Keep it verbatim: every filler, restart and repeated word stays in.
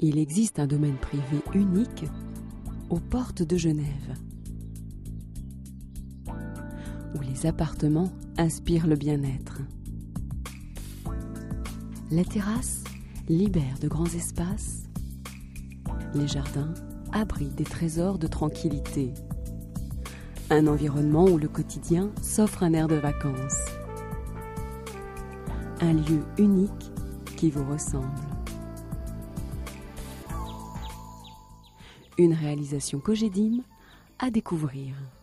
Il existe un domaine privé unique aux portes de Genève, où les appartements inspirent le bien-être. Les terrasses libèrent de grands espaces. Les jardins abritent des trésors de tranquillité. Un environnement où le quotidien s'offre un air de vacances. Un lieu unique qui vous ressemble. Une réalisation Cogedim à découvrir.